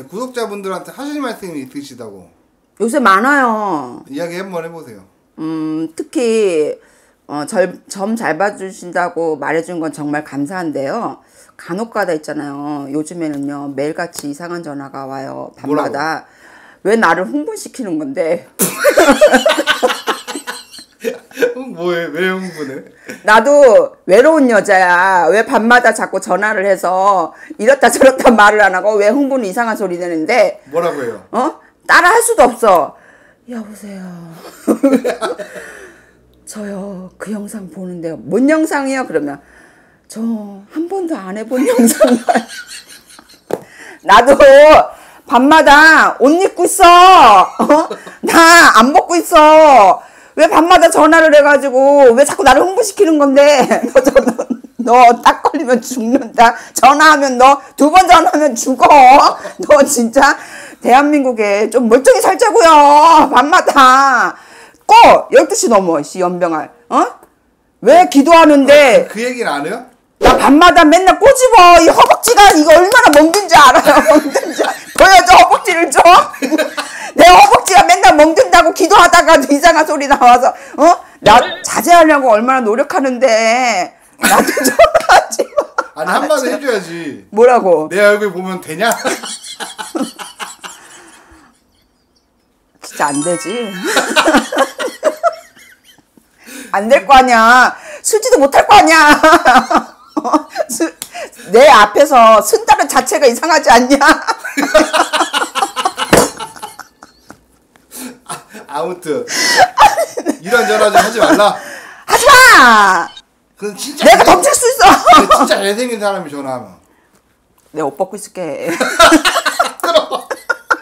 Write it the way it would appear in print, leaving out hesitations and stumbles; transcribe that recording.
구독자분들한테 하실 말씀이 있으시다고. 요새 많아요. 이야기 한번 해보세요. 특히 점 잘 봐주신다고 말해준 건 정말 감사한데요. 간혹가다 있잖아요. 요즘에는요 매일같이 이상한 전화가 와요. 밤마다. 뭐라고? 왜 나를 흥분시키는 건데? 왜 흥분해? 나도 외로운 여자야. 왜 밤마다 자꾸 전화를 해서 이렇다 저렇다 말을 안 하고 왜 흥분 이상한 소리 내는데? 뭐라고 해요? 따라 할 수도 없어. 여보세요. 저요 그 영상 보는데요. 뭔 영상이요? 그러면 저 한 번도 안 해본 영상이에요. 나도 밤마다 옷 입고 있어. 나 안 먹고 있어. 왜 밤마다 전화를 해가지고 왜 자꾸 나를 흥분시키는 건데? 너 딱 걸리면 죽는다. 전화하면 너 2번 전화하면 죽어. 너 진짜 대한민국에 좀 멀쩡히 살자고요. 밤마다 꼭 12시 넘어. 씨 연병아. 왜 기도하는데 그 얘기는 안 해요? 나 밤마다 맨날 꼬집어. 이 허벅지가 이거 얼마나 멍든지 알아요. 멍든지. 보여줘 허벅지를 줘. 내 허벅지가 맨날 멍든다고 기도하다가도 이상한 소리 나와서 나 자제하려고 얼마나 노력하는데 나한테 전화하지 마. 아니 한마디 해줘야지. 뭐라고? 내 얼굴 보면 되냐? 진짜 안 되지. 안 될 거 아니야. 쓰지도 못할 거 아니야. 내 앞에서 쓴다는 자체가 이상하지 않냐? 아무튼 이런 전화 좀 하지 말라. 하지 마. 그건 진짜 내가 덮칠 수 있어. 진짜 잘생긴 사람이 전화하면 내가 옷 벗고 있을게.